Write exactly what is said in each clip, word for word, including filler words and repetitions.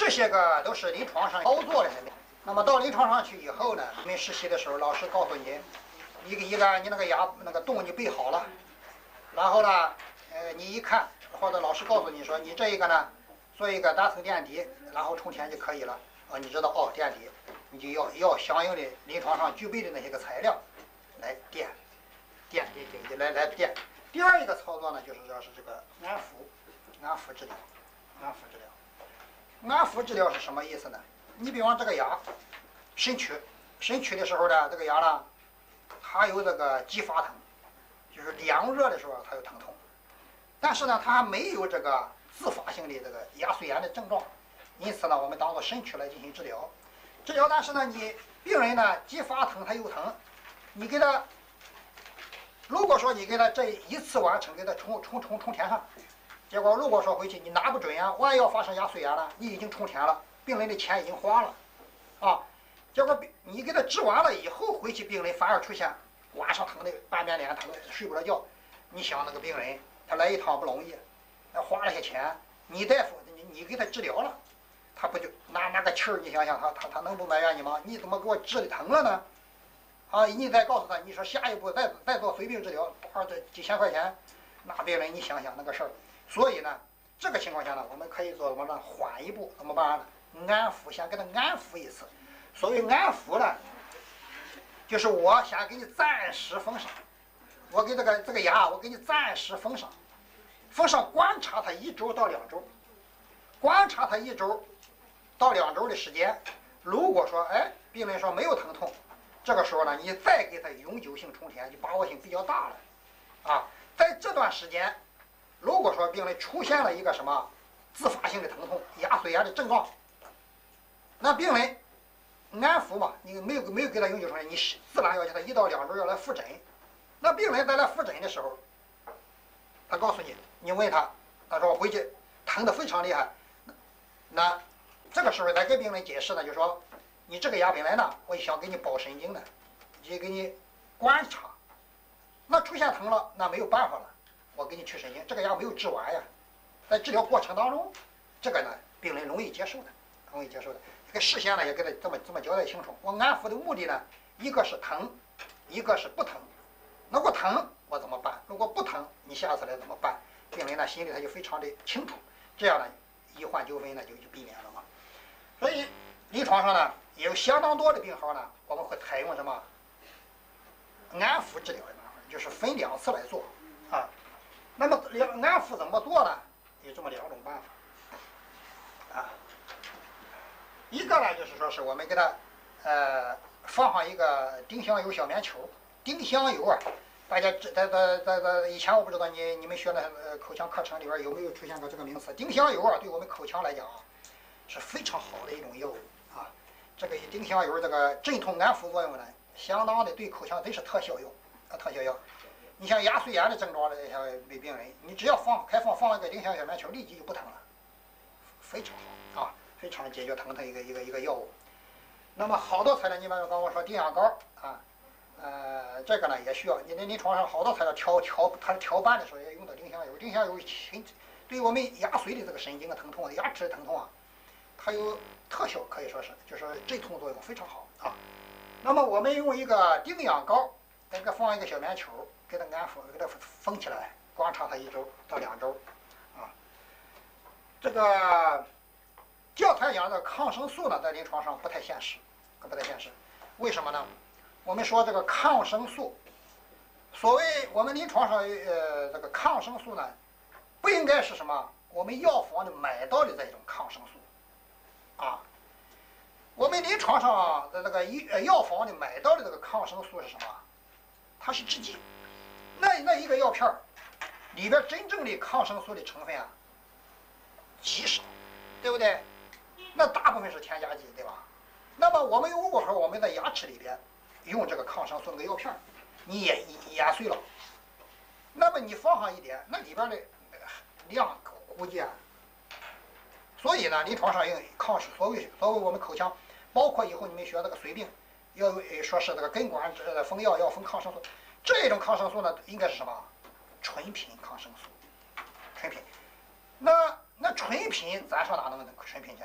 这些个都是临床上操作的。那么到临床上去以后呢，你们实习的时候，老师告诉你，你一个你那个牙那个洞你备好了，然后呢，呃，你一看，或者老师告诉你说，你这一个呢，做一个单层垫底，然后充填就可以了。啊，你知道哦，垫底，你就要要相应的临床上具备的那些个材料来垫，垫垫垫来来垫。第二一个操作呢，就是说是这个安抚，安抚治疗，安抚治疗。安抚治疗是什么意思呢？你比方这个牙伸曲，伸曲的时候呢，这个牙呢，它有这个激发疼，就是凉热的时候它有疼痛，但是呢，它还没有这个自发性的这个牙髓炎的症状，因此呢，我们当做伸曲来进行治疗。治疗，但是呢，你病人呢激发疼他又疼，你给他，如果说你给他这一次完成，给他充充充充填上，结果如果说回去你拿不准啊，万一要发生牙髓炎了，你已经充填了，病人的钱已经花了，啊，结果你给他治完了以后，回去病人反而出现晚上疼的半边脸疼，睡不着觉。你想那个病人他来一趟不容易，他花了些钱，你大夫你你给他治疗了，他不就拿拿个气儿？你想想他他他能不埋怨你吗？你怎么给我治的疼了呢？啊，你再告诉他，你说下一步再再做绥病治疗，花这几千块钱，那病人你想想那个事儿。所以呢，这个情况下呢，我们可以做什么呢？缓一步，怎么办呢？安抚，先给他安抚一次。所谓安抚呢，就是我先给你暂时封上，我给这个这个牙，我给你暂时封上，封上观察它一周到两周，观察它一周到两周的时间。如果说哎，病人说没有疼痛，这个时候呢，你再给他永久性充填，就把握性比较大了，啊，在这段时间。如果说病人出现了一个什么自发性的疼痛、牙髓炎的症状，那病人安抚嘛，你没有没有给他永久充填，你自然要叫他一到两周要来复诊。那病人在来复诊的时候，他告诉你，你问他，他说我回去疼得非常厉害，那这个时候再给病人解释呢，就说你这个牙本来呢，我想给你保神经的，也给你观察，那出现疼了，那没有办法了。我给你去神经，这个牙没有治完呀，在治疗过程当中，这个呢病人容易接受的，容易接受的。这个事先呢也给他这么这么交代清楚。我安抚的目的呢，一个是疼，一个是不疼。如果疼我怎么办？如果不疼，你下次来怎么办？病人呢心里他就非常的清楚，这样呢医患纠纷呢就就避免了嘛。所以临床上呢也有相当多的病号呢，我们会采用什么安抚治疗的办法，就是分两次来做啊。那么安抚怎么做呢？有这么两种办法，啊，一个呢就是说是我们给它，呃，放上一个丁香油小棉球。丁香油啊，大家在在在在以前我不知道你你们学的呃口腔课程里边有没有出现过这个名词？丁香油啊，对我们口腔来讲啊，是非常好的一种药物啊。这个丁香油这个镇痛安抚作用呢，相当的对口腔真是特效药啊，特效药。你像牙髓炎的症状的像为病人，你只要放开放放一个丁香小棉球，立即就不疼了，非常好啊，非常解决疼痛一个一个一个药物。那么好多材料，你比如刚我说丁香膏啊，呃，这个呢也需要你的临床上好多材料调调它调拌的时候也用到丁香油。丁香油很对我们牙髓的这个神经的疼痛、牙齿的疼痛啊，它有特效，可以说是就是镇痛作用非常好啊。那么我们用一个丁氧膏，再给它放一个小棉球。给它安抚，给它封起来，观察它一周到两周，啊，这个教材讲的抗生素呢，在临床上不太现实，不太现实。为什么呢？我们说这个抗生素，所谓我们临床上呃这个抗生素呢，不应该是什么我们药房里买到的这种抗生素，啊，我们临床上的那个医呃药房里买到的这个抗生素是什么？它是制剂。那那一个药片里边真正的抗生素的成分啊极少，对不对？那大部分是添加剂，对吧？那么我们如果说我们在牙齿里边用这个抗生素那个药片，你也研碎了，那么你放上一点，那里边的量估计啊，所以呢，临床上用抗所谓所谓我们口腔，包括以后你们学这个绥病，要说是这个根管呃封药要封抗生素。这种抗生素呢，应该是什么？纯品抗生素，纯品。那那纯品，咱上哪能纯品去？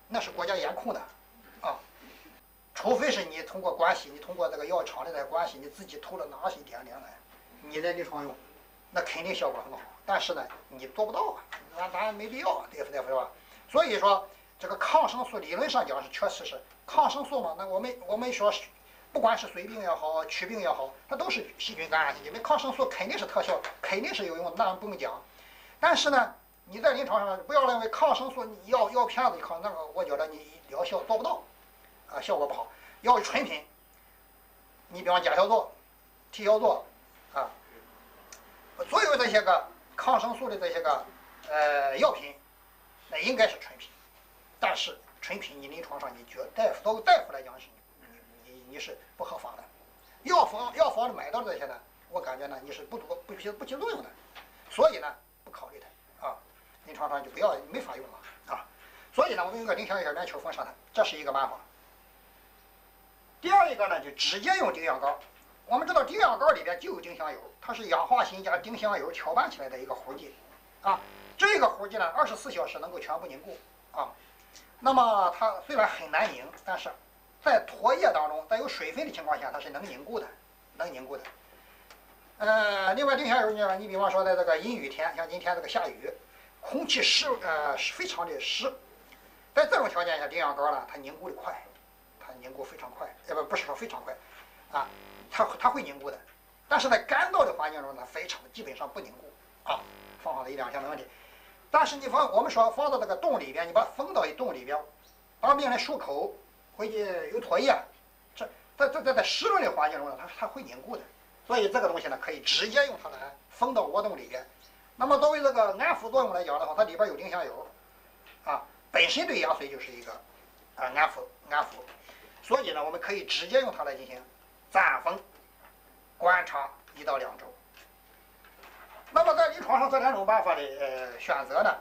那是国家严控的，啊，除非是你通过关系，你通过这个药厂的这关系，你自己偷了拿一点点来，你在临床用，那肯定效果很好。但是呢，你做不到啊，那当然没必要，对不对？是吧？所以说，这个抗生素理论上讲是确实是抗生素嘛。那我们我们说是，不管是绥病也好，祛病也好，它都是细菌感染剂。因为抗生素肯定是特效，肯定是有用，那不用讲。但是呢，你在临床上不要认为抗生素你药药片子抗那个，我觉得你疗效做不到，啊，效果不好。要纯品，你比方甲硝唑、T 硝唑，啊，所有这些个抗生素的这些个呃药品，那应该是纯品。但是纯品你临床上你觉得大夫作为大夫来讲是你你你是不合法的。药房药房里买到的这些呢，我感觉呢你是不不不起不起作用的，所以呢不考虑它啊，临床上就不要没法用了啊。所以呢，我们用个丁香叶棉球封上它，这是一个办法。第二一个呢，就直接用丁香膏。我们知道丁香膏里边就有丁香油，它是氧化锌加丁香油搅拌起来的一个糊剂，啊，这个糊剂呢，二十四小时能够全部凝固啊。那么它虽然很难凝，但是在唾液当中，在有水分的情况下，它是能凝固的，能凝固的。呃，另外丁香油呢，你比方说在这个阴雨天，像今天这个下雨，空气湿呃是非常的湿，在这种条件下，丁香膏呢，它凝固的快。它凝固非常快，呃不不是说非常快，啊，它它会凝固的，但是在干燥的环境中呢，非常基本上不凝固啊，放上一两天没问题。但是你放我们说放到这个洞里边，你把它封到一洞里边，当病人漱口回去有唾液，这在在在在湿润的环境中呢，它它会凝固的，所以这个东西呢可以直接用它来封到窝洞里边。那么作为这个安抚作用来讲的话，它里边有丁香油，啊，本身对牙髓就是一个啊安抚安抚。所以呢，我们可以直接用它来进行暂封，观察一到两周。那么在临床上这两种办法的呃选择呢，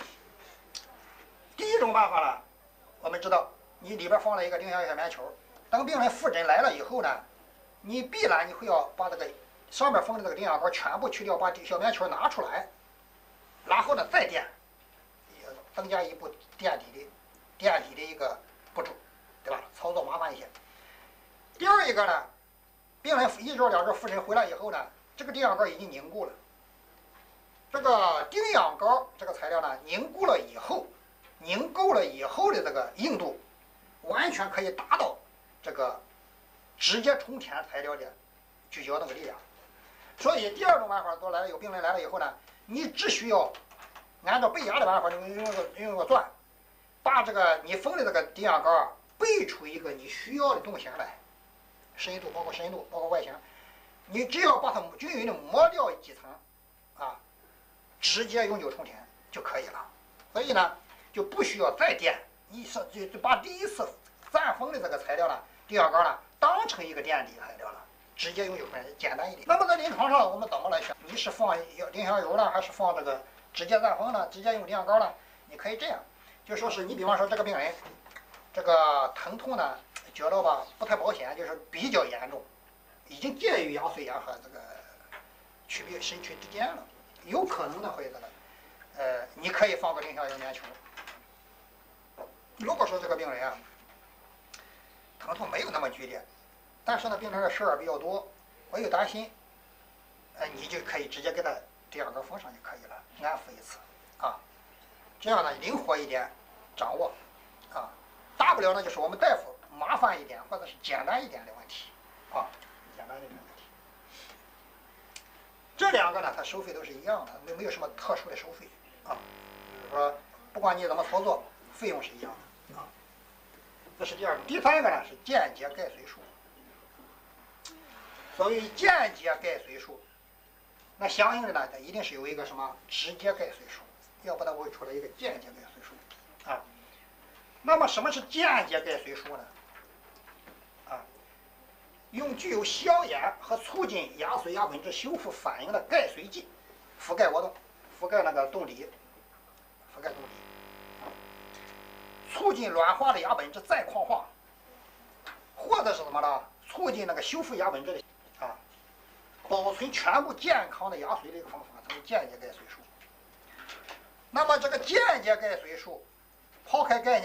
第一种办法呢，我们知道你里边放了一个丁香叶棉球，等病人复诊来了以后呢，你必然你会要把这个上面封的这个丁香膏全部去掉，把小棉球拿出来，然后呢再垫，增加一步垫底的垫底的一个步骤。对吧？操作麻烦一些。第二一个呢，病人一周两周复诊回来以后呢，这个丁香膏已经凝固了。这个丁香膏这个材料呢，凝固了以后，凝固了以后的这个硬度，完全可以达到这个直接充填材料的聚焦那个力量。所以第二种办法，都来了有病人来了以后呢，你只需要按照背牙的办法，用用个用个钻，把这个你封的这个丁香膏啊。背出一个你需要的洞形来，深度包括深度，包括外形，你只要把它均匀的磨掉几层，啊，直接永久充填就可以了。所以呢，就不需要再垫，你是就就把第一次暂封的这个材料呢，丁香膏呢，当成一个垫底材料了，直接永久充填，简单一点。那么在临床上我们怎么来选？你是放丁香油呢，还是放这个直接暂封呢？直接用丁香膏呢？你可以这样，就说是你比方说这个病人。这个疼痛呢，觉得吧不太保险，就是比较严重，已经介于牙髓炎和这个区别身躯之间了，有可能呢会这个，呃，你可以放个丁香叶棉球。如果说这个病人啊，疼痛没有那么剧烈，但是呢病人的事儿比较多，我又担心，呃，你就可以直接给他丁香膏封上就可以了，安抚一次，啊，这样呢灵活一点掌握，啊。大不了呢，就是我们大夫麻烦一点，或者是简单一点的问题，啊，简单一点的问题。这两个呢，它收费都是一样的，没没有什么特殊的收费，啊，就是说不管你怎么操作，费用是一样的，啊。这是第二个。第三个呢是间接钙髓术。所谓间接钙髓术，那相应的呢，它一定是有一个什么直接钙髓术，要不然我会出来一个间接钙髓术，啊。那么什么是间接钙髓术呢？啊，用具有消炎和促进牙髓牙本质修复反应的钙髓剂覆盖窝洞，覆盖那个洞底，覆盖洞底，啊，促进软化的牙本质再矿化，或者是什么呢？促进那个修复牙本质的啊，保存全部健康的牙髓的一个方法，它是间接钙髓术。那么这个间接钙髓术。抛开概念不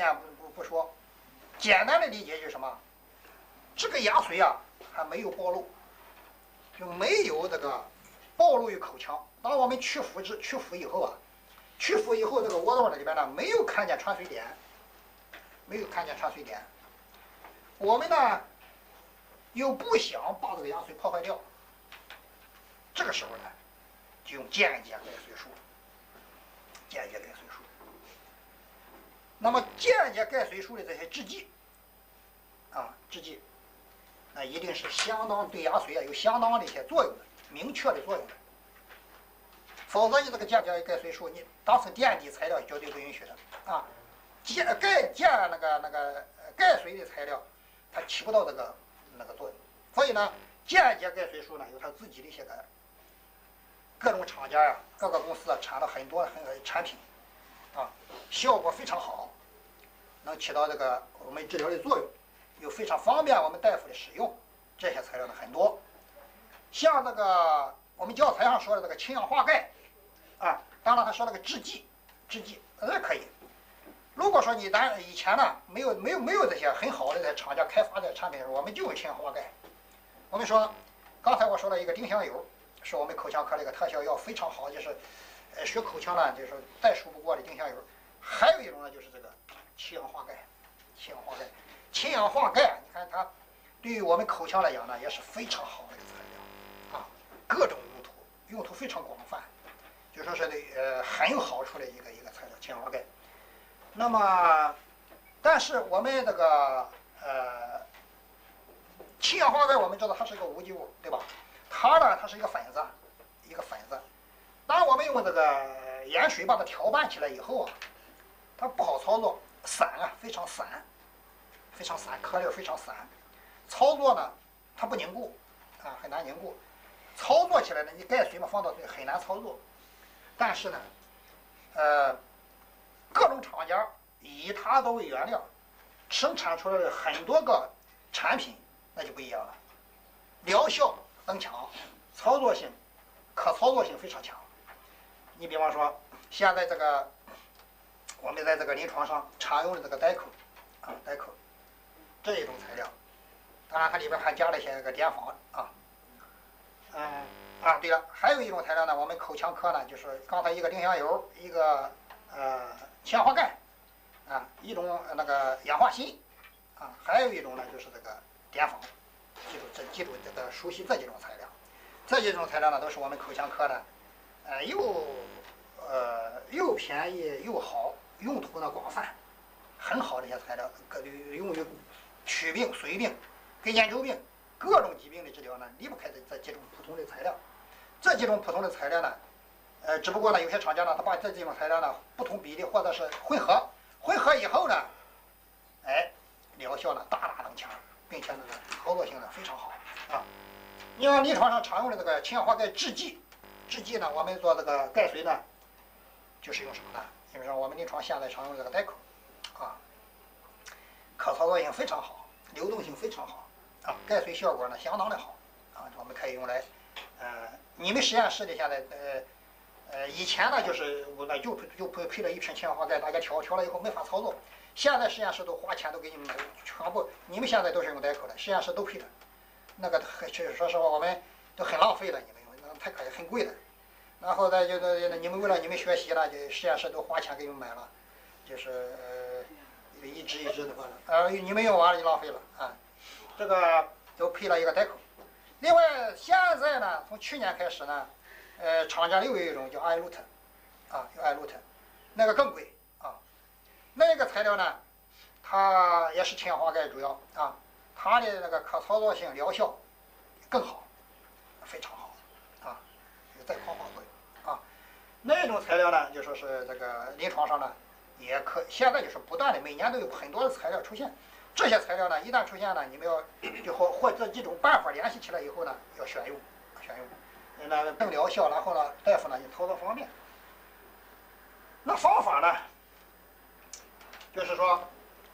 不说，简单的理解就是什么？这个牙髓啊还没有暴露，就没有这个暴露于口腔。当我们去氟之去氟以后啊，去氟以后这个窝洞里边呢没有看见穿髓点，没有看见穿髓点。我们呢又不想把这个牙髓破坏掉，这个时候呢就用间接钙髓术。间接钙髓术。那么间接钙髓术的这些制剂啊，制剂，那一定是相当对牙髓啊有相当的一些作用的，明确的作用的。否则你这个间接钙髓术，你当成垫底材料绝对不允许的啊。间钙间那个那个钙髓的材料，它起不到这个那个作用。所以呢，间接钙髓术呢有它自己的一些个各种厂家呀、啊，各个公司啊产了很多很多产品，啊，效果非常好，能起到这个我们治疗的作用，又非常方便我们大夫的使用。这些材料呢很多，像这个我们教材上说的这个氢氧化钙，啊，当然他说那个制剂，制剂那可以。如果说你咱以前呢没有没有没有这些很好的厂家开发的产品的时候，我们就用氢氧化钙。我们说，刚才我说了一个丁香油，是我们口腔科的一个特效药，非常好，就是呃学口腔呢就是再熟不过的丁香油。还有一种呢就是这个氢氧化钙，氢氧化钙，氢氧化钙，你看它对于我们口腔来讲呢也是非常好的一个材料啊，各种用途，用途非常广泛，就说是的呃很有好处的一个一个材料，氢氧化钙。那么，但是我们这个呃氢氧化钙，我们知道它是一个无机物，对吧？它呢，它是一个粉子，一个粉子。当我们用这个盐水把它调拌起来以后啊，它不好操作，散啊，非常散，非常散，颗粒非常散。操作呢，它不凝固，啊，很难凝固。操作起来呢，你钙髓嘛放到这很难操作。但是呢，呃，各种厂家以它作为原料，生产出来的很多个产品，那就不一样了，疗效增强，操作性、可操作性非常强。你比方说，现在这个我们在这个临床上常用的这个代口啊，代口这一种材料，当然它里边还加了一些个碘仿啊，嗯啊，对了，还有一种材料呢，我们口腔科呢就是刚才一个丁香油，一个呃氢氧化钙啊，一种那个氧化锌啊，还有一种呢就是这个碘仿。记住这记住这个熟悉这几种材料，这几种材料呢都是我们口腔科的，呃又呃又便宜又好，用途呢广泛，很好的一些材料，各用于祛病、髓病、跟眼周病各种疾病的治疗呢离不开这这几种普通的材料。这几种普通的材料呢，呃只不过呢有些厂家呢他把这几种材料呢不同比例或者是混合，混合以后呢，哎疗效呢大大增强。并且呢，操作性呢非常好啊。你看临床上常用的这个氢氧化钙制剂，制剂呢，我们做这个钙髓呢，就是用什么呢？就是说我们临床现在常用这个代口啊，可操作性非常好，流动性非常好啊，钙髓效果呢相当的好啊，我们可以用来呃，你们实验室里现在呃呃以前呢就是我呢就就配配了一瓶氢氧化钙，大家调调了以后没法操作。现在实验室都花钱都给你们买，全部你们现在都是用代口的，实验室都配的，那个其实说实话我们都很浪费了，你们用那太可惜，很贵的。然后再就是你们为了你们学习了，就实验室都花钱给你们买了，就是呃一支一支的话，呃你们用完了就浪费了啊。这个都配了一个代口。另外现在呢，从去年开始呢，呃厂家又有一种叫艾露特，啊叫艾露特，那个更贵。那个材料呢，它也是氢氧化钙主要啊，它的那个可操作性、疗效更好，非常好啊，有再矿化作用啊。那种材料呢，就说是这个临床上呢，也可现在就是不断的，每年都有很多的材料出现。这些材料呢，一旦出现呢，你们要就或或这几种办法联系起来以后呢，要选用，选用，那更疗效，然后呢，大夫呢也操作方便。那方法呢？就是说，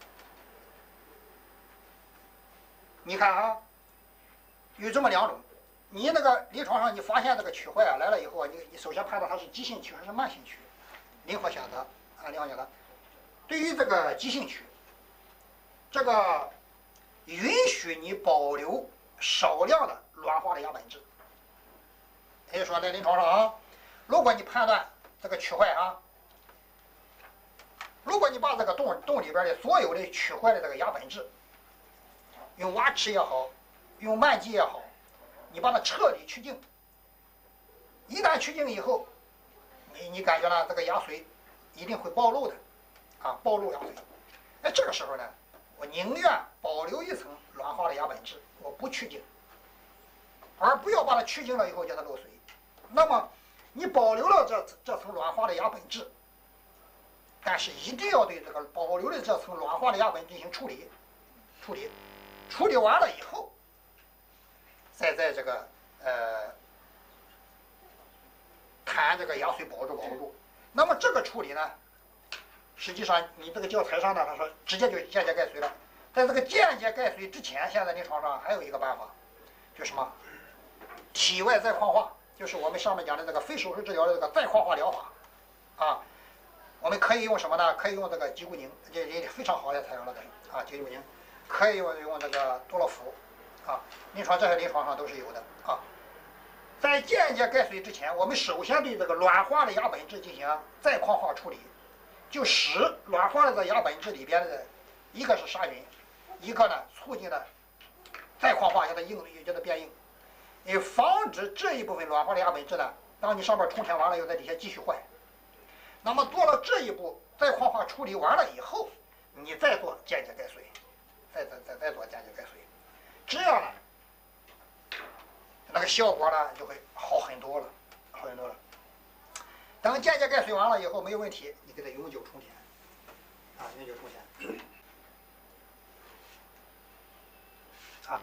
你看啊，有这么两种，你那个临床上你发现这个龋坏啊来了以后啊，你你首先判断它是急性龋还是慢性龋，灵活选择啊，灵活选择。对于这个急性龋， 这个允许你保留少量的软化的亚本质。也就是说，在临床上啊，如果你判断这个龋坏啊，如果你把这个洞洞里边的所有的龋坏的这个亚本质，用挖齿也好，用慢剂也好，你把它彻底去净。一旦去净以后，你你感觉呢，这个牙髓一定会暴露的，啊，暴露牙髓。哎，这个时候呢，我宁愿保留一层软化的牙本质，我不去净，而不要把它去净了以后叫它漏髓。那么你保留了这这层软化的牙本质，但是一定要对这个保留的这层软化的牙本进行处理，处理，处理完了以后，再在这个呃谈这个牙髓保住保不住。那么这个处理呢，实际上你这个教材上呢，他说直接就间接盖髓了。在这个间接盖髓之前，现在临床上还有一个办法，就是什么？体外再矿化，就是我们上面讲的这个非手术治疗的这个再矿化疗法，啊，我们可以用什么呢？可以用这个吉固宁，这也非常好的材料了，这是啊，吉固宁，可以用用这个多洛福，啊，临床这些临床上都是有的啊。在间接盖髓之前，我们首先对这个软化的牙本质进行再矿化处理，就使软化的这牙本质里边的一个是杀菌，一个呢促进了再矿化，让它硬，让它变硬。你防止这一部分软化的牙本质呢，当你上面充填完了以后，在底下继续坏。那么做了这一步再矿化处理完了以后，你再做间接盖髓，再再再再做间接盖髓，这样呢，那个效果呢就会好很多了，好很多了。等间接盖髓完了以后没有问题，你给它永久充填，啊，永久充填，啊。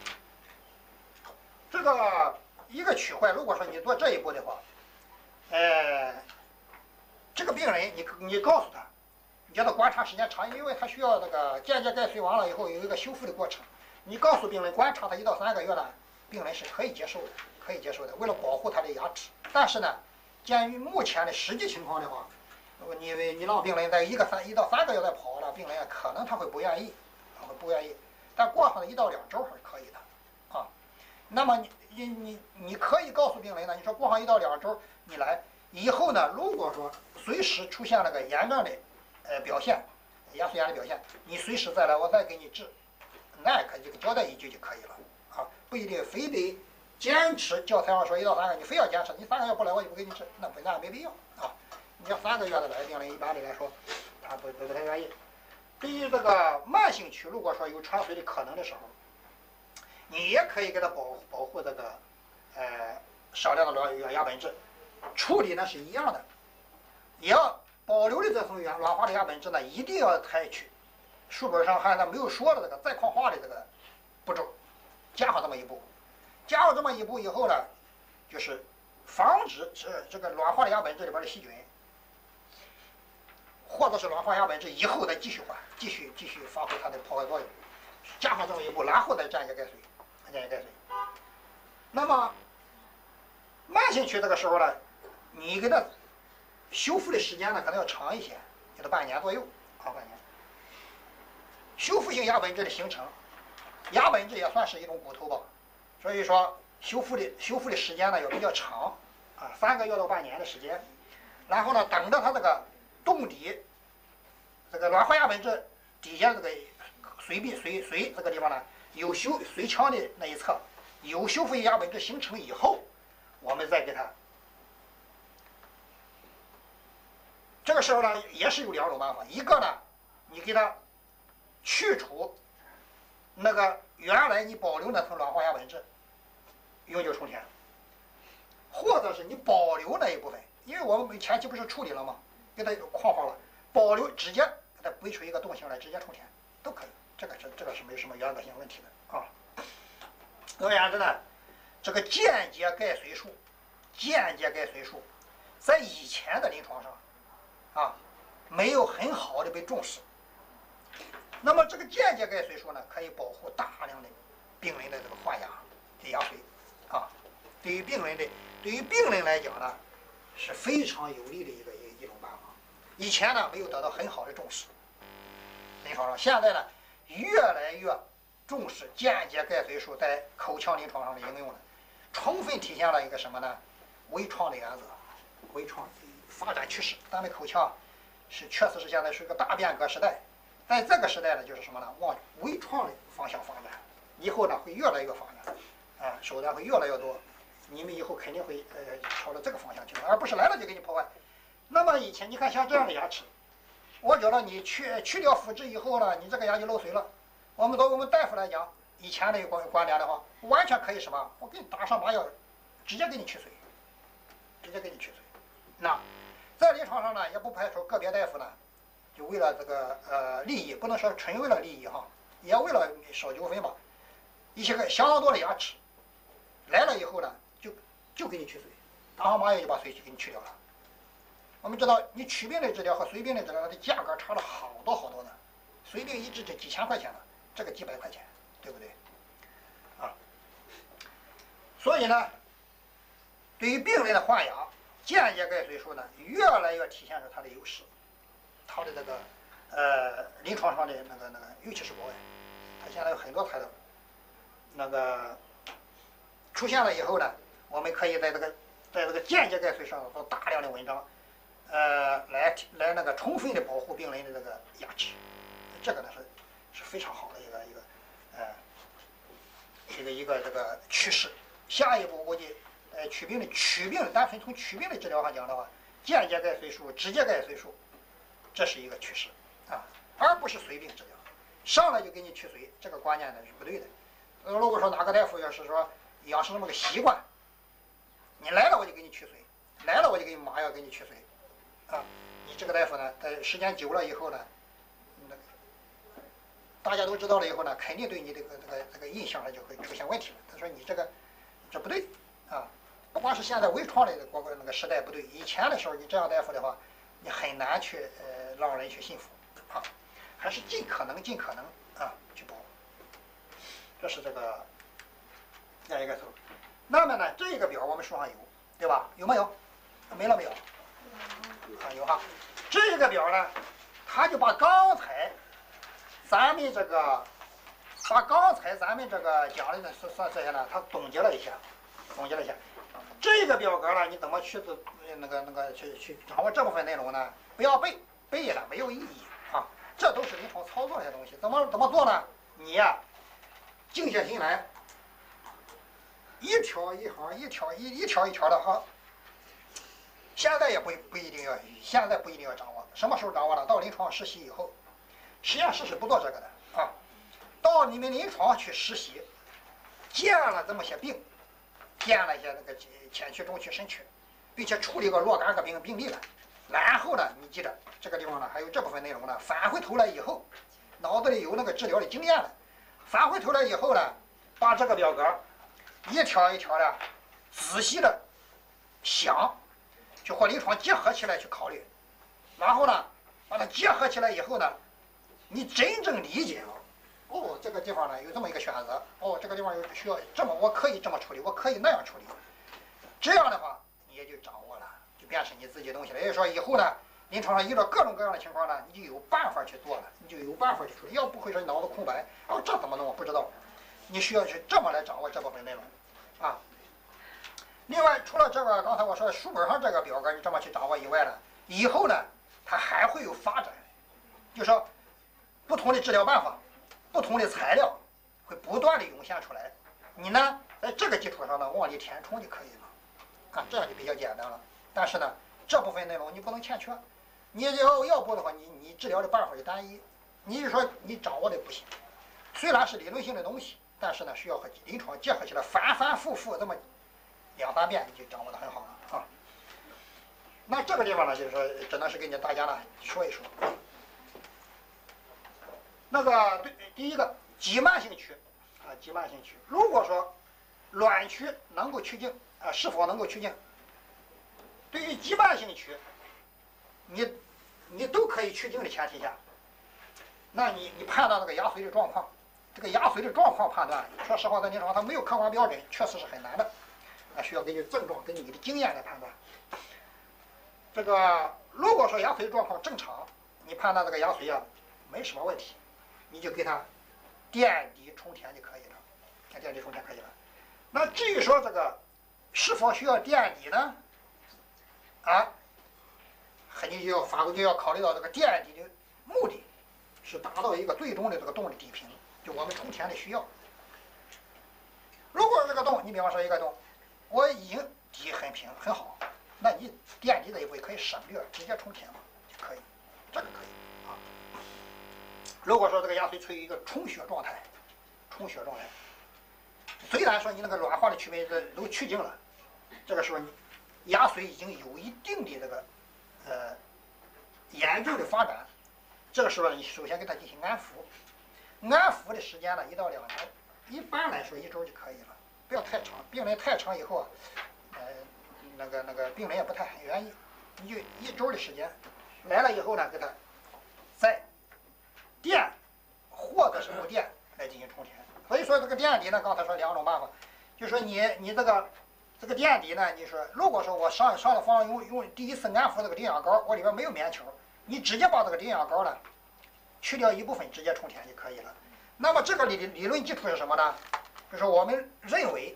这个一个龋坏，如果说你做这一步的话，呃，这个病人你你告诉他，你叫他观察时间长，因为他需要那个间接盖髓完了以后有一个修复的过程。你告诉病人观察他一到三个月呢，病人是可以接受的，可以接受的，为了保护他的牙齿。但是呢，鉴于目前的实际情况的话，你你让病人在一个三一到三个月再跑了，病人可能他会不愿意，他会不愿意。但过上一到两周还是可以的，啊。那么你你你你可以告诉病人呢，你说过上一到两周，你来以后呢，如果说随时出现那个炎症的呃表现，牙髓炎的表现，你随时再来，我再给你治，那可就交代一句就可以了啊，不一定非得坚持教材上说一到三个，你非要坚持，你三个月不来我就不给你治，那不那没必要啊。你要三个月的来病人，一般的来说，他不不不太愿意。对于这个慢性区，如果说有穿髓的可能的时候，你也可以给他保保护这个，呃，少量的软牙本质，处理呢是一样的，也要保留的这层软软化的牙本质呢，一定要采取书本上还没有说的这个再矿化的这个步骤，加上这么一步，加上这么一步以后呢，就是防止这这个软化的牙本质里边的细菌，或者是软化牙本质以后再继续换，继续继续发挥它的破坏作用，加上这么一步，然后再间接盖髓。间接盖髓。那么慢性区这个时候呢，你给它修复的时间呢可能要长一些，给它半年左右，啊半年。修复性牙本质的形成，牙本质也算是一种骨头吧，所以说修复的修复的时间呢要比较长，啊三个月到半年的时间。然后呢，等着它这个洞底这个软化牙本质底下这个髓壁髓髓这个地方呢。有修髓腔的那一侧有修复性牙本质形成以后，我们再给它。这个时候呢，也是有两种办法，一个呢，你给它去除那个原来你保留那层软化牙本质，永久充填；或者是你保留那一部分，因为我们前期不是处理了吗？给它矿化了，保留直接给它围出一个洞形来，直接充填都可以。这个是这个是没什么原则性问题的啊。总而言之呢，这个间接盖髓术，间接盖髓术，在以前的临床上啊，没有很好的被重视。那么这个间接盖髓术呢，可以保护大量的病人的这个换牙的牙髓啊。对于病人的，对于病人来讲呢，是非常有利的一个一一种办法。以前呢，没有得到很好的重视。临床上现在呢。 越来越重视间接钙髓术在口腔临床上的应用了，充分体现了一个什么呢？微创的原则，微创发展趋势。咱们口腔是确实是现在是一个大变革时代，在这个时代呢，就是什么呢？往微创的方向发展，以后呢会越来越发展，啊，手段会越来越多。你们以后肯定会呃朝着这个方向去，而不是来了就给你破坏。那么以前你看像这样的牙齿，我觉得你去去掉辅质以后呢，你这个牙就漏水了。我们作为我们大夫来讲，以前的观观点的话，完全可以什么？我给你打上麻药，直接给你去髓，直接给你去髓。那在临床上呢，也不排除个别大夫呢，就为了这个呃利益，不能说纯为了利益哈，也为了少纠纷吧。一些个相当多的牙齿来了以后呢，就就给你去髓，打上麻药就把髓就给你去掉了。我们知道，你龋病的治疗和髓病的治疗，它的价格差了好多好多呢。髓病一治就几千块钱了，这个几百块钱，对不对？啊，所以呢，对于病人的换牙，间接钙髓术呢，越来越体现出它的优势，它的这个呃临床上的那个那个，尤其是国外，它现在有很多材料，那个出现了以后呢，我们可以在这个在这个间接钙髓上做大量的文章。呃，来来那个充分的保护病人的这个牙齿，这个呢是是非常好的一个一个呃一个一个这个趋势。下一步估计，呃，龋病的龋病，单纯从龋病的治疗上讲的话，间接钙髓术、直接钙髓术，这是一个趋势啊，而不是髓病治疗。上来就给你去髓，这个观念呢是不对的。呃，如果说哪个大夫要是说养成这么个习惯，你来了我就给你去髓，来了我就给你麻药给你去髓。啊，你这个大夫呢，在时间久了以后呢，那个大家都知道了以后呢，肯定对你这个这个这个印象呢就会出现问题了。他说你这个这不对啊，不光是现在微创的包括那个时代不对，以前的时候你这样大夫的话，你很难去呃让人去信服啊，还是尽可能尽可能啊去保。这是这个这样一个头。那么呢，这个表我们书上有，对吧？有没有？没了没有？啊，有哈，这个表呢，他就把刚才咱们这个，把刚才咱们这个讲的呢，算算这些呢，他总结了一下，总结了一下。这个表格呢，你怎么去做那个那个去去掌握这部分内容呢？不要背，背了没有意义啊。这都是临床操作的东西，怎么怎么做呢？你呀、啊，静下心来，一条一行，一条一一条一条的哈。现在也不不一定要，现在不一定要掌握，什么时候掌握呢？到临床实习以后，实验室是不做这个的啊。到你们临床去实习，见了这么些病，见了一些那个浅区、中区、深区，并且处理过若干个病病例了，然后呢，你记着这个地方呢，还有这部分内容呢，返回头来以后，脑子里有那个治疗的经验了，返回头来以后呢，把这个表格一条一条的仔细的想。就和临床结合起来去考虑，然后呢，把它结合起来以后呢，你真正理解了，哦，这个地方呢有这么一个选择，哦，这个地方有需要这么，我可以这么处理，我可以那样处理，这样的话你也就掌握了，就变成你自己的东西了。也就是说，以后呢，临床上遇到各种各样的情况呢，你就有办法去做了，你就有办法去处理，要不会说你脑子空白，哦，这怎么弄我不知道，你需要去这么来掌握这部分内容，啊。另外，除了这个刚才我说的书本上这个表格你这么去掌握以外呢，以后呢，它还会有发展，就说不同的治疗办法、不同的材料会不断的涌现出来。你呢，在这个基础上呢，往里填充就可以了，啊，这样就比较简单了。但是呢，这部分内容你不能欠缺，你要要不的话，你你治疗的办法就单一，你就说你掌握的不行。虽然是理论性的东西，但是呢，需要和临床结合起来，反反复复这么。两三遍你就掌握的很好了啊。那这个地方呢，就是说，只能是给你大家呢说一说。那个对，第一个急慢性龋啊，急慢性龋，如果说卵疽能够去净啊，是否能够去净？对于急慢性龋，你你都可以去净的前提下，那你你判断那个牙髓的状况，这个牙髓的状况判断，说实话，在临床它没有客观标准，确实是很难的。啊，需要根据症状、根据你的经验来判断。这个如果说牙髓状况正常，你判断这个牙髓啊没什么问题，你就给他垫底充填就可以了，垫底充填可以了。那至于说这个是否需要垫底呢？啊，你就要法国就要考虑到这个垫底的目的是达到一个最终的这个洞的底平，就我们充填的需要。如果这个洞，你比方说一个洞，我已经底很平很好，那你垫底这一步也可以省略，直接充填嘛就可以，这个可以啊。如果说这个牙髓处于一个充血状态，充血状态，虽然说你那个软化的区别都去净了，这个时候你牙髓已经有一定的这个呃严重的发展，这个时候你首先给它进行安抚，安抚的时间呢一到两周，一般来说一周就可以了，不要太长。病人太长以后啊，呃那个那个病人也不太很愿意，你就一周的时间，来了以后呢，给他再垫或者是不垫来进行充填。所以说这个垫底呢，刚才说两种办法，就说你你这个这个垫底呢，你说如果说我上上了方用用第一次安抚这个定氧膏，我里边没有棉球，你直接把这个定氧膏呢去掉一部分，直接充填就可以了。那么这个理理论基础是什么呢？就是我们认为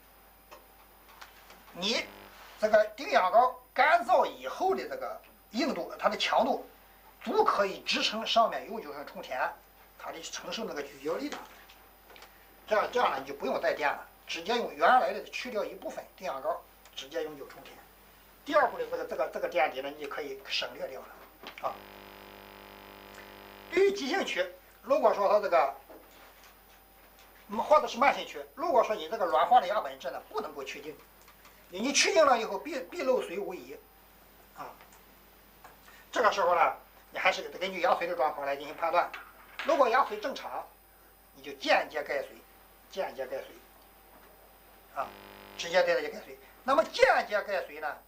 你这个定氧膏干燥以后的这个硬度，它的强度足可以支撑上面永久性充填它的承受那个聚焦力的。这样这样呢，你就不用再垫了，直接用原来的去掉一部分定氧膏，直接永久充填。第二步的这个这个这个垫底呢，你就可以省略掉了啊。对于急性区，如果说它这个或者是慢性区，如果说你这个软化的牙本质呢不能够去净，你去净了以后必必漏水无疑啊。这个时候呢，你还是根据牙髓的状况来进行判断。如果牙髓正常，你就间接盖髓，间接盖髓啊，直接对它就盖髓。那么间接盖髓呢，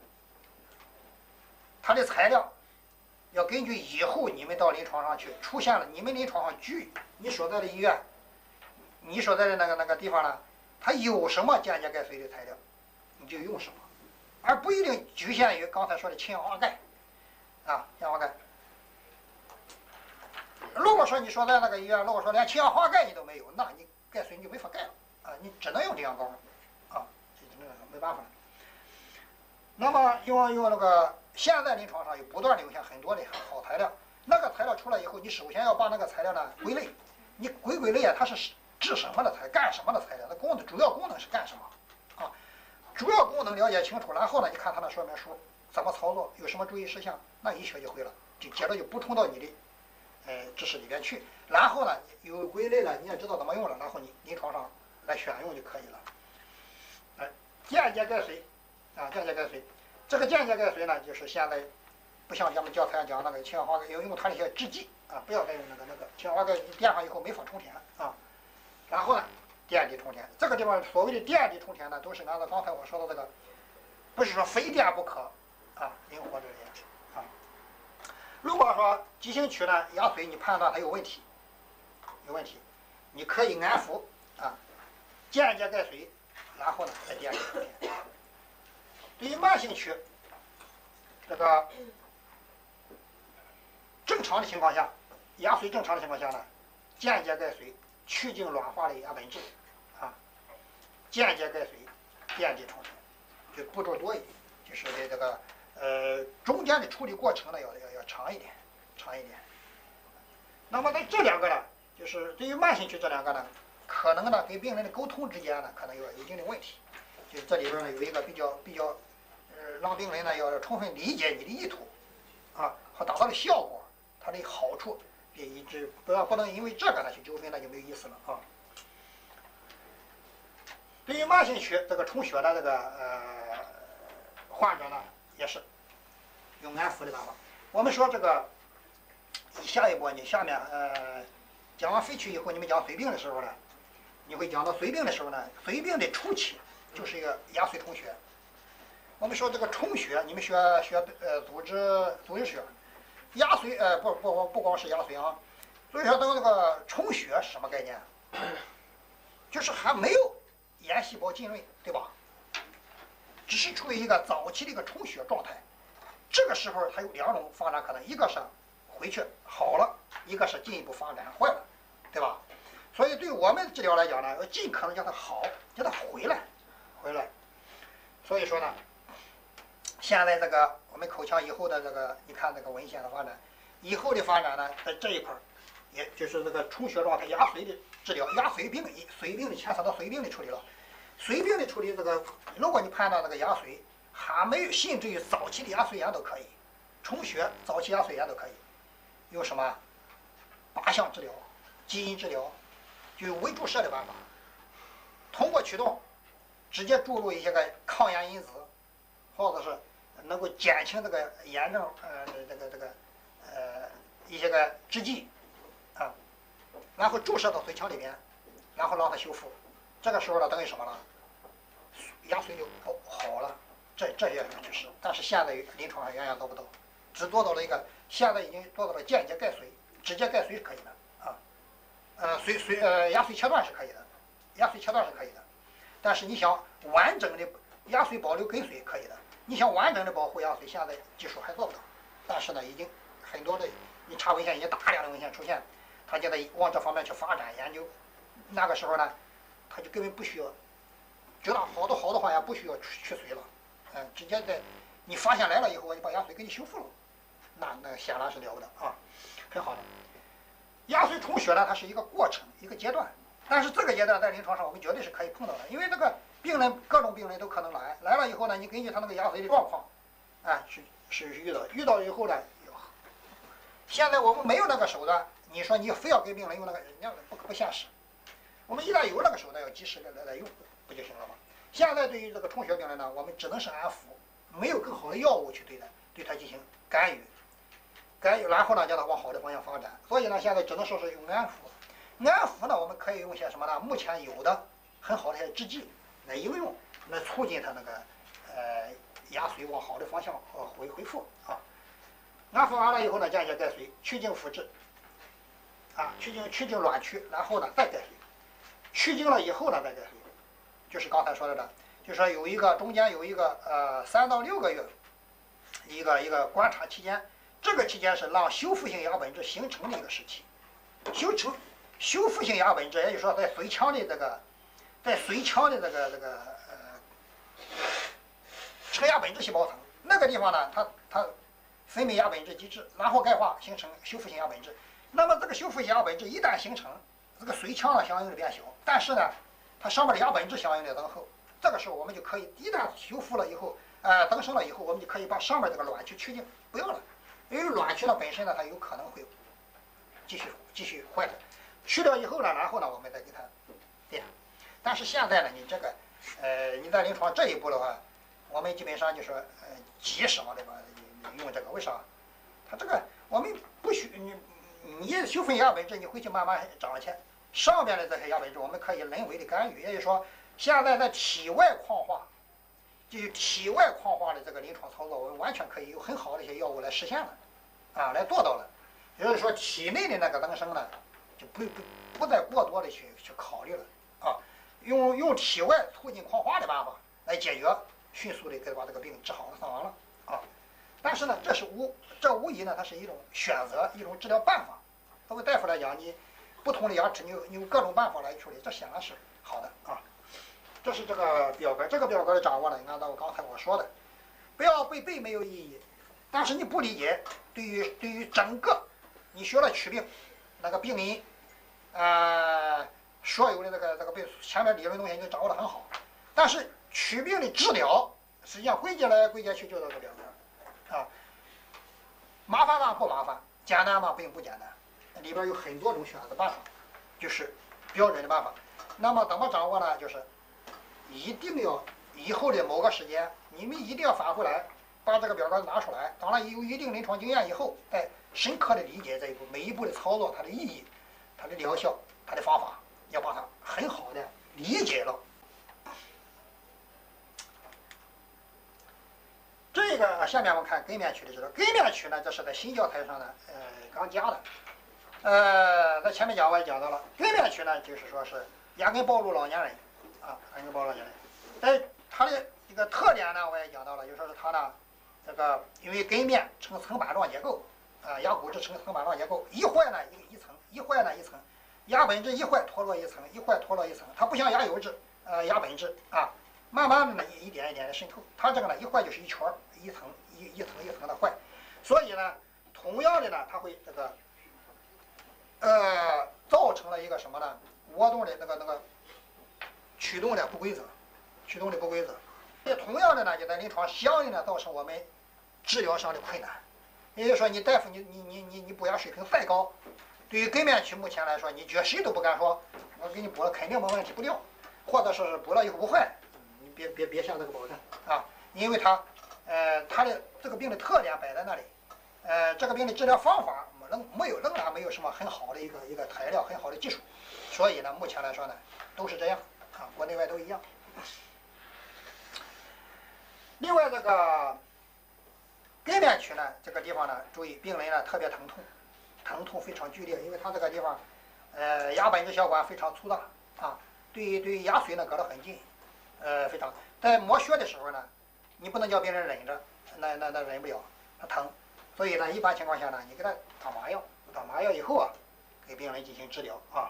它的材料要根据以后你们到临床上去出现了，你们临床上居你所在的医院，你所在的那个那个地方呢，它有什么间接盖髓的材料，你就用什么，而不一定局限于刚才说的氢氧化钙啊，氢氧化钙。如果说你说在那个医院，如果说连氢氧化钙你都没有，那你钙髓你就没法盖了啊，你只能用定氧膏啊，这真的没办法。那么用用那个现在临床上有不断流行很多的好材料，那个材料出来以后，你首先要把那个材料呢归类，你归归类啊，它是治什么的材，干什么的材料，它功能主要功能是干什么啊？主要功能了解清楚，然后呢，你看它的说明书怎么操作，有什么注意事项，那一学就会了，就接着就补充到你的呃知识里边去。然后呢，有归类了，你也知道怎么用了，然后你临床上来选用就可以了。哎，间接钙髓啊，间接钙髓，这个间接钙髓呢，就是现在不像咱们教材讲那个氢氧化钙，要用它那些制剂啊，不要再用那个那个氢氧化钙垫上以后没法充填啊。然后呢，垫底充填，这个地方所谓的垫底充填呢，都是按照刚才我说的这个，不是说非垫不可啊，灵活这些啊。如果说急性区呢，牙髓你判断它有问题，有问题，你可以安抚啊，间接钙髓，然后呢再垫底充填。对于慢性区，这个正常的情况下，牙髓正常的情况下呢，间接钙髓去净软化的牙本质啊，间接钙髓垫底充填，就步骤多一点，就是对这个呃中间的处理过程呢要要要长一点，长一点。那么在这两个呢，就是对于慢性区这两个呢，可能呢跟病人的沟通之间呢可能有一定的问题，就这里边呢有一个比较比较呃让病人呢要充分理解你的意图啊和达到的效果，它的好处。别一直不要不能因为这个呢去纠纷，那就没有意思了啊。对于慢性区这个充血的这个呃患者呢，也是用安抚的办法。我们说这个下一步你下面呃讲完肺区以后，你们讲髓病的时候呢，你会讲到髓病的时候呢，髓病的初期就是一个牙髓充血。我们说这个充血，你们学学呃组织组织学。牙髓呃不不不光是牙髓啊，所以说等这个充血是什么概念？就是还没有眼细胞浸润，对吧？只是处于一个早期的一个充血状态。这个时候它有两种发展可能，一个是回去好了，一个是进一步发展坏了，对吧？ 所以对我们治疗来讲呢，要尽可能叫它好，叫它回来，回来。所以说呢，现在这个我们口腔以后的这个，你看这个文献的发展，以后的发展呢，在这一块儿，也就是这个充血状态牙髓的治疗，牙髓病、髓病的牵扯到髓病的处理了。髓病的处理，这个如果你判断这个牙髓还没有，甚至于早期的牙髓炎都可以，充血早期牙髓炎都可以，用什么靶向治疗、基因治疗，就用微注射的办法，通过驱动直接注入一些个抗炎因子，或者是能够减轻这个炎症，呃，这个这个呃一些个制剂啊，然后注射到髓腔里边，然后让它修复。这个时候呢，等于什么了？牙髓就哦好了，这这些就是，但是现在临床上远远做不到，只做到了一个，现在已经做到了间接盖髓，直接盖髓是可以的啊，呃髓髓呃牙髓切断是可以的，牙髓切断是可以的，但是你想完整的牙髓保留根髓可以的，你想完整的保护牙髓，现在技术还做不到，但是呢，已经很多的你查文献，已经大量的文献出现，他就在往这方面去发展研究，那个时候呢。他就根本不需要，觉得好多好多话也不需要去去髓了，嗯，直接在你发现来了以后，我就把牙髓给你修复了，那那显然是了不得啊，很好的。牙髓充血呢，它是一个过程，一个阶段，但是这个阶段在临床上我们绝对是可以碰到的，因为这个病人各种病人都可能来，来了以后呢，你根据他那个牙髓的状况，啊，是是遇到遇到以后呢，现在我们没有那个手段，你说你非要给病人用那个，人家不不现实。我们一旦有那个手段，要及时的来来用，不就行了吗？现在对于这个充血病人呢，我们只能是安抚，没有更好的药物去对待，对他进行干预，干预，然后呢，叫他往好的方向发展。所以呢，现在只能说是用安抚。安抚呢，我们可以用一些什么呢？目前有的很好的一些制剂来应用，来促进他那个呃牙髓往好的方向呃恢恢复啊。安抚完了以后呢，间接盖髓，去净复制，啊，去净去净卵区，然后呢再盖髓。去净了以后呢，再盖髓，就是刚才说的呢，就是说有一个中间有一个呃三到六个月一个一个观察期间，这个期间是让修复性牙本质形成的一个时期。修成修复性牙本质，也就是说在髓腔的这个在髓腔的这个这个呃成牙本质细胞层那个地方呢，它它分泌牙本质机制，然后钙化形成修复性牙本质。那么这个修复性牙本质一旦形成，这个髓腔呢相应的变小，但是呢，它上面的牙本质相应的增厚。这个时候我们就可以，一旦修复了以后，呃，增生了以后，我们就可以把上面这个卵区去净，不要了，因为卵区呢本身呢它有可能会继续继续坏的，去掉以后呢，然后呢我们再给它点。但是现在呢，你这个，呃，你在临床这一步的话，我们基本上就说，呃，急什么的吧，用这个，为啥？它这个我们不需你。你修复牙本质，你回去慢慢长去。上边的这些牙本质，我们可以人为的干预。也就是说，现在在体外矿化，就是体外矿化的这个临床操作，我们完全可以有很好的一些药物来实现了，啊，来做到了。也就是说，体内的那个增生呢，就不不不再过多的去去考虑了啊，用用体外促进矿化的办法来解决，迅速的给把这个病治好了，算完了啊。但是呢，这是无这无疑呢，它是一种选择，一种治疗办法。作为大夫来讲，你不同的牙齿，你有你有各种办法来处理，这显然是好的啊。这是这个表格，这个表格的掌握呢，按照我刚才我说的，不要背背没有意义，但是你不理解，对于对于整个你学了龋病那个病因，呃，所有的这个这个病前面理论东西你掌握的很好，但是龋病的治疗实际上归结来归结去就这个表格啊，麻烦吗？不麻烦，简单吗？并不简单。里边有很多种选择办法，就是标准的办法。那么怎么掌握呢？就是一定要以后的某个时间，你们一定要返回来，把这个表格拿出来。当然有一定临床经验以后，再深刻的理解这一步，每一步的操作，它的意义、它的疗效、它的方法，要把它很好的理解了。这个下面我们看根面龋的治疗。根面龋呢，这是在新教材上呢，呃，刚加的。呃，在前面讲我也讲到了，根面龋呢，就是说是牙根暴露老年人，啊，牙根暴露老年人。但它的一个特点呢，我也讲到了，就说是它呢，这个因为根面呈层板状结构，啊，牙骨质呈层板状结构，一坏呢一一层，一坏呢一层， 牙本质一坏脱落一层，一坏脱落一层，它不像牙釉质，呃，牙本质啊，慢慢的呢一点一点的渗透，它这个呢一坏就是一圈一层一一层一层的坏，所以呢，同样的呢，它会这个，呃，造成了一个什么呢？涡动的那个那个驱动的不规则，驱动的不规则。也同样的呢，就在临床相应的造成我们治疗上的困难。也就是说，你大夫你你你你你补牙水平再高，对于根面区目前来说，你觉谁都不敢说，我给你补了肯定没问题不掉，或者说是补了以后不坏，你别别别下这个保证啊，因为它呃它的这个病的特点摆在那里，呃这个病的治疗方法仍没有仍然没有什么很好的一个一个材料很好的技术，所以呢目前来说呢都是这样啊，国内外都一样。另外这个根面区呢，这个地方呢，注意病人呢特别疼痛，疼痛非常剧烈，因为它这个地方，呃，牙本质小管非常粗大啊，对对牙髓呢隔得很近，呃，非常在磨削的时候呢，你不能叫病人忍着，那那那忍不了，他疼，所以呢，一般情况下呢，你给他打麻药，打麻药以后啊，给病人进行治疗啊。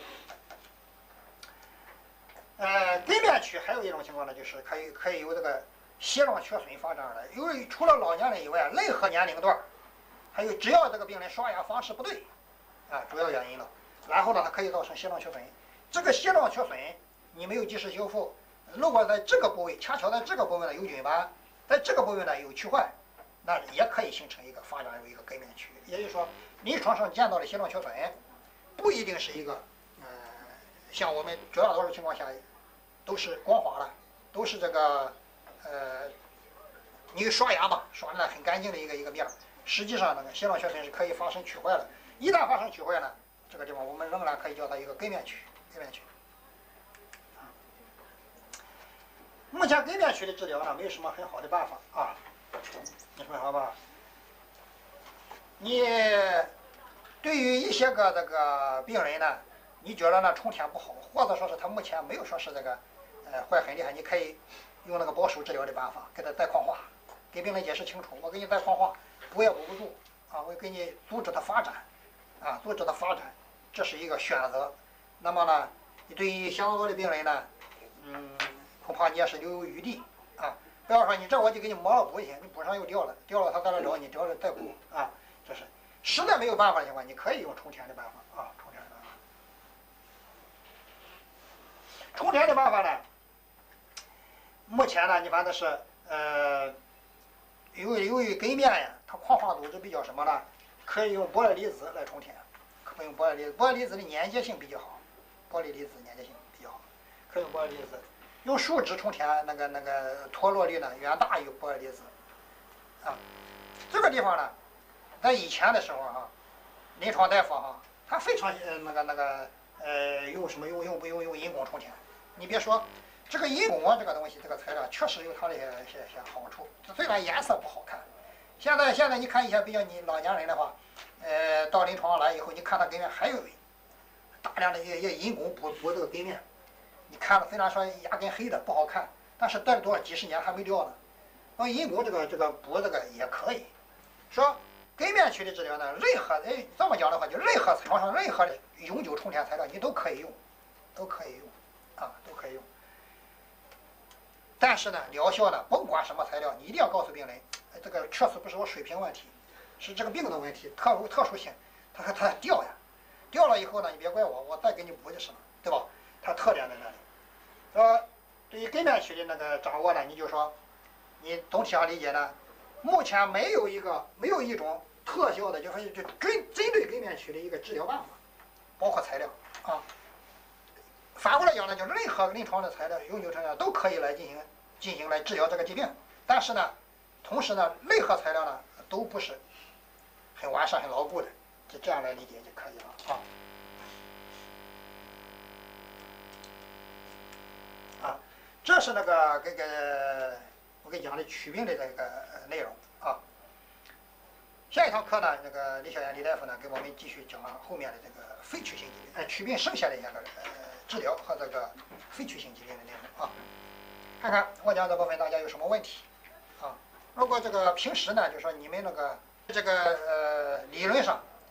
呃，根面区还有一种情况呢，就是可以可以有这个血状缺损发展的，由于除了老年人以外，任何年龄段，还有只要这个病人刷牙方式不对，啊，主要原因了。然后呢，它可以造成血状缺损。这个血状缺损你没有及时修复，如果在这个部位，恰巧在这个部位呢有菌斑，在这个部位呢有龋坏，那也可以形成一个发展为一个根面区。也就是说，临床上见到的血状缺损，不一定是一个，呃，像我们绝大多数情况下都是光滑的，都是这个。呃，你刷牙嘛，刷的很干净的一个一个面儿，实际上那个血状缺损是可以发生龋坏的。一旦发生龋坏呢，这个地方我们仍然可以叫它一个根面区，根面区。啊，目前根面区的治疗呢，没有什么很好的办法啊，没什么好办法。你对于一些个这个病人呢，你觉得呢冲填不好，或者说是他目前没有说是这个呃坏很厉害，你可以。用那个保守治疗的办法，给他带矿化，给病人解释清楚，我给你带矿化，补也补不住啊，我给你阻止它发展，啊，阻止它发展，这是一个选择。那么呢，对于相当多的病人呢，嗯，恐怕你也是留有余地啊。不要说你这我就给你磨了补一下，你补上又掉了，掉了他再来找你，掉了再补啊，这是实在没有办法的情况，你可以用充填的办法啊，充填的办法。充填的办法呢？目前呢，你反正是呃，由于由于根面呀，它矿化组织比较什么呢？可以用玻璃离子来充填，可以用玻璃离子，玻璃离子的粘结性比较好，玻璃离子粘结性比较好，可以用玻璃离子。用树脂充填，那个那个脱落率呢远大于玻璃离子。啊，这个地方呢，在以前的时候啊，临床大夫哈，他非常呃那个那个呃用什么用用不用用银汞充填？你别说。这个银汞啊，这个东西，这个材料确实有它的一些些些好处。虽然颜色不好看，现在现在你看一些比较你老年人的话，呃，到临床上来以后，你看他根面还有大量的一些银汞补补这个根面，你看了虽然说牙根黑的不好看，但是戴了多少几十年还没掉呢。那银汞这个这个补这个也可以。说根面区的治疗呢，任何哎这么讲的话，就任何床上任何的永久充填材料你都可以用，都可以用，啊，都可以用。但是呢，疗效呢，甭管什么材料，你一定要告诉病人，这个确实不是我水平问题，是这个病的问题，特殊特殊性，它它掉呀，掉了以后呢，你别怪我，我再给你补就是了，对吧？它特点在那里。呃，对于根面区的那个掌握呢，你就说，你总体上理解呢，目前没有一个没有一种特效的，就是就针针对根面区的一个治疗办法，包括材料啊。反过来讲呢，就任何临床的材料、永久材料都可以来进行进行来治疗这个疾病，但是呢，同时呢，任何材料呢都不是很完善、很牢固的，就这样来理解就可以了啊。啊，这是那个这个我给你讲的祛病的这个内容啊。下一堂课呢，那个李小燕李大夫呢给我们继续讲后面的这个非祛性疾病，呃，祛病剩下的一些个呃治疗和这个非祛性疾病的内容啊。看看我讲这部分大家有什么问题啊？如果这个平时呢，就说你们那个这个呃理论上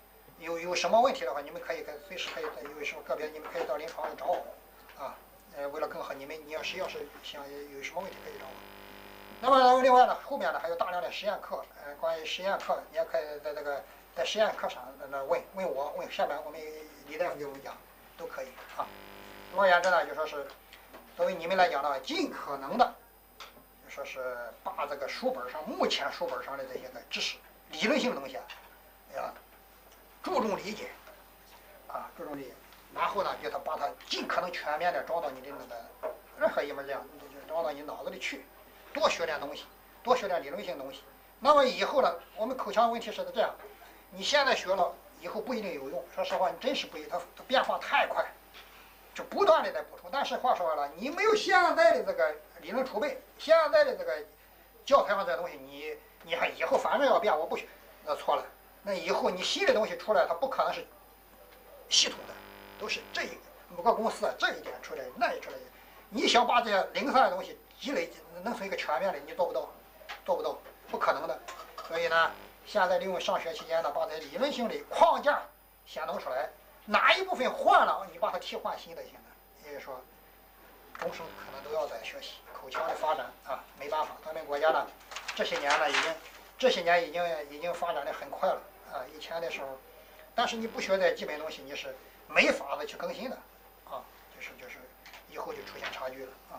有有什么问题的话，你们可以随时可以有什么个别，你们可以到临床来找我啊。呃，为了更好，你们你要是要是想有什么问题可以找我。那么另外呢，后面呢还有大量的实验课，呃，关于实验课，你也可以在这个在实验课上那问问我问下面我们李大夫给我们讲，都可以啊。总而言之呢，就说是作为你们来讲呢，尽可能的就说是把这个书本上目前书本上的这些个知识理论性的东西啊，呀，注重理解啊，注重理解，然后呢，就他把它尽可能全面的装到你的那个任何一门这样，就装到你脑子里去。多学点东西，多学点理论性东西。那么以后呢，我们口腔问题是这样，你现在学了，以后不一定有用。说实话，你真是不一定，它它变化太快，就不断的在补充。但是话说回来，你没有现在的这个理论储备，现在的这个教材上这东西，你你还以后反正要变，我不学，那错了。那以后你新的东西出来，它不可能是系统的，都是这一个某个公司啊这一点出来，那一出来。你想把这些零散的东西积累弄成一个全面的，你做不到，做不到，不可能的。所以呢，现在利用上学期间呢，把这理论性的框架先弄出来，哪一部分换了，你把它替换新的行了。也就是说，终生可能都要在学习口腔的发展啊，没办法，咱们国家呢这些年呢已经这些年已经已经发展的很快了啊。以前的时候，但是你不学这基本东西，你是没法子去更新的啊，就是就是。以后就出现差距了啊。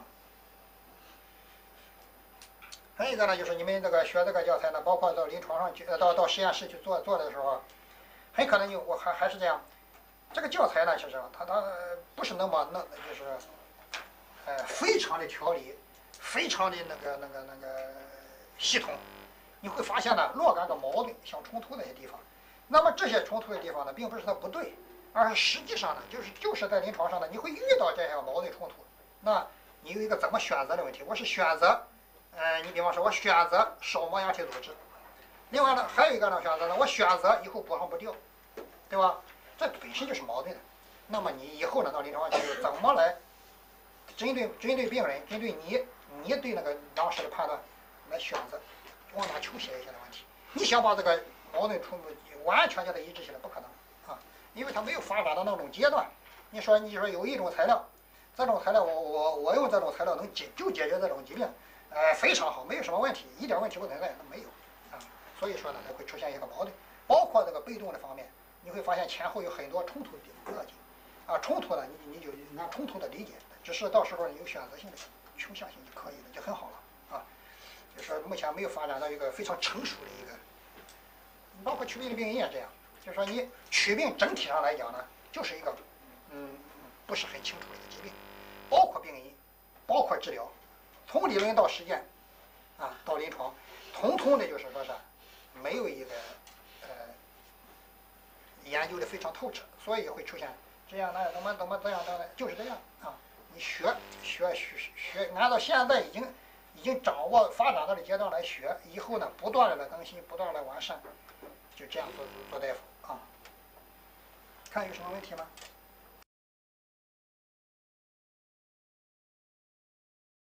还有一个呢，就是你们这个学这个教材呢，包括到临床上去，呃，到到实验室去做做的时候，很可能就我还还是这样，这个教材呢，其实它它不是那么那就是，呃，非常的条理，非常的那个那个那个系统，你会发现呢，若干个矛盾相冲突的一些地方。那么这些冲突的地方呢，并不是它不对。而实际上呢，就是就是在临床上呢，你会遇到这些矛盾冲突，那你有一个怎么选择的问题。我是选择，呃，你比方说我选择少磨牙体组织，另外呢，还有一个呢选择呢，我选择以后补上不掉，对吧？这本身就是矛盾的。那么你以后呢，到临床上去怎么来针对针对病人，针对你你对那个当时的判断来选择，往哪求写一些的问题。你想把这个矛盾冲突完全叫它一致起来，不可能。因为它没有发展到那种阶段，你说你说有一种材料，这种材料我我我用这种材料能解就解决这种疾病，呃非常好，没有什么问题，一点问题不存在，那没有啊。所以说呢，它会出现一个矛盾，包括这个被动的方面，你会发现前后有很多冲突的逻辑，啊冲突呢你你就按冲突的理解，只是到时候你有选择性的倾向性就可以了，就很好了啊。就是目前没有发展到一个非常成熟的一个，包括祛病的病因也这样。就是说，你祛病整体上来讲呢，就是一个，嗯，不是很清楚的一个疾病，包括病因，包括治疗，从理论到实践，啊，到临床，统统的就是说是没有一个呃研究的非常透彻，所以会出现这样那怎么怎么这样这样的，就是这样啊。你学学学学，按照现在已经已经掌握发展到的阶段来学，以后呢，不断的来更新，不断的完善，就这样做做大夫。啊，看有什么问题吗？